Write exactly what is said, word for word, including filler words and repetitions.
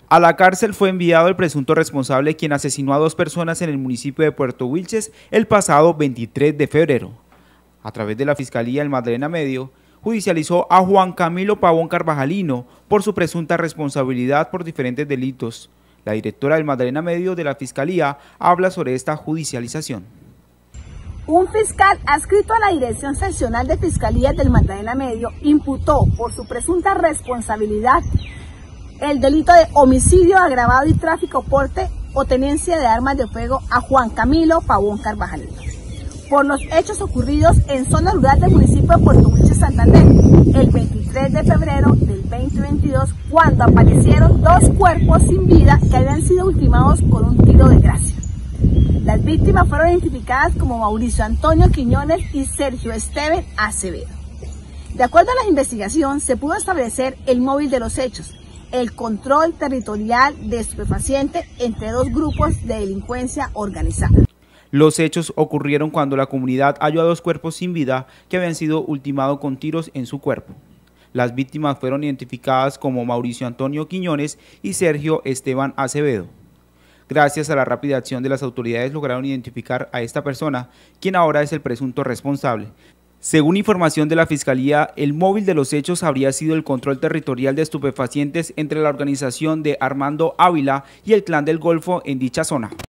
A la cárcel fue enviado el presunto responsable quien asesinó a dos personas en el municipio de Puerto Wilches el pasado veintitrés de febrero. A través de la Fiscalía del Magdalena Medio, judicializó a Juan Camilo Pavón Carvajalino por su presunta responsabilidad por diferentes delitos. La directora del Magdalena Medio de la Fiscalía habla sobre esta judicialización. Un fiscal adscrito a la Dirección Seccional de Fiscalías del Magdalena Medio imputó por su presunta responsabilidad el delito de homicidio agravado y tráfico, porte o tenencia de armas de fuego a Juan Camilo Pavón Carvajalino por los hechos ocurridos en zona rural del municipio de Puerto Wilches, Santander, el veintitrés de febrero del veinte veintidós, cuando aparecieron dos cuerpos sin vida que habían sido ultimados con un tiro de gracia. Las víctimas fueron identificadas como Mauricio Antonio Quiñones y Sergio Esteban Acevedo. De acuerdo a la investigación, se pudo establecer el móvil de los hechos, el control territorial de estupefacientes entre dos grupos de delincuencia organizada. Los hechos ocurrieron cuando la comunidad halló a dos cuerpos sin vida que habían sido ultimados con tiros en su cuerpo. Las víctimas fueron identificadas como Mauricio Antonio Quiñones y Sergio Esteban Acevedo. Gracias a la rápida acción de las autoridades lograron identificar a esta persona, quien ahora es el presunto responsable. Según información de la Fiscalía, el móvil de los hechos habría sido el control territorial de estupefacientes entre la organización de Armando Ávila y el Clan del Golfo en dicha zona.